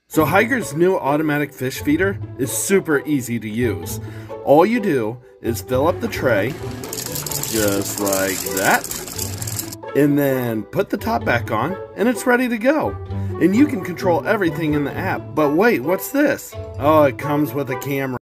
So Haiger's new automatic fish feeder is super easy to use. All you do is fill up the tray, just like that, and then put the top back on, and it's ready to go. And you can control everything in the app. But wait, what's this? Oh, it comes with a camera.